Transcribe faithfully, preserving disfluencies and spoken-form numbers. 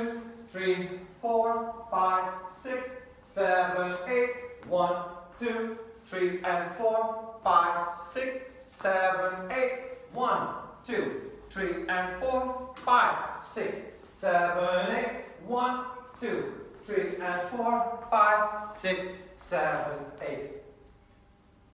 two, three, four, five, six, seven, eight. One, two, three, and four, five, six, seven, eight. One, two, three, and four, five, six, seven, eight. One, two, three, and four, five, six, seven, eight.